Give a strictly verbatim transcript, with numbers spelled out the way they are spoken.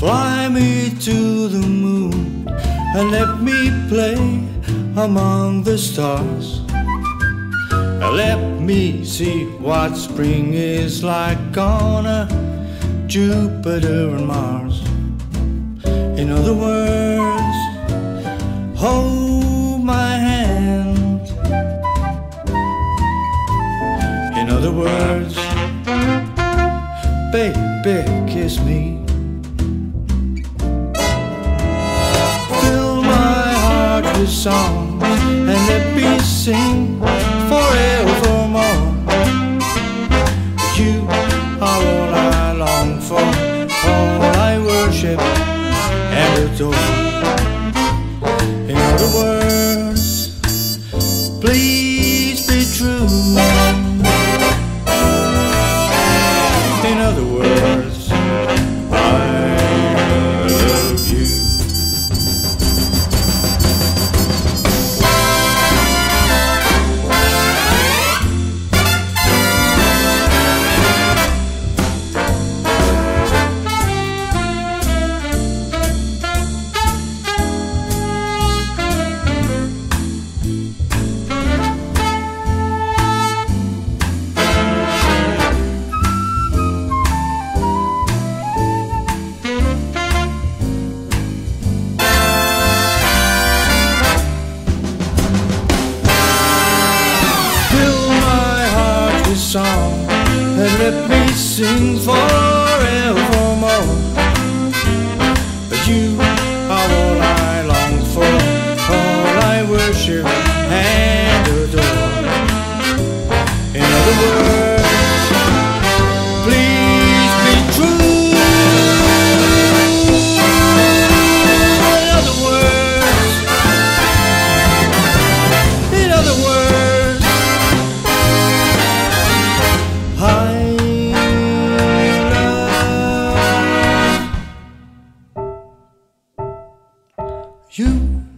Fly me to the moon and let me play among the stars. Let me see what spring is like on a Jupiter and Mars. In other words, hold my hand. In other words, baby, kiss me. Fill my heart with songs and let me sing forevermore. You are all I long for, all I worship and adore. In other words, please be true. In other words, I love you. Song and let me sing forevermore. You are all I long for, all I worship and adore. In other words, please be true. In other words, in other words, I love you.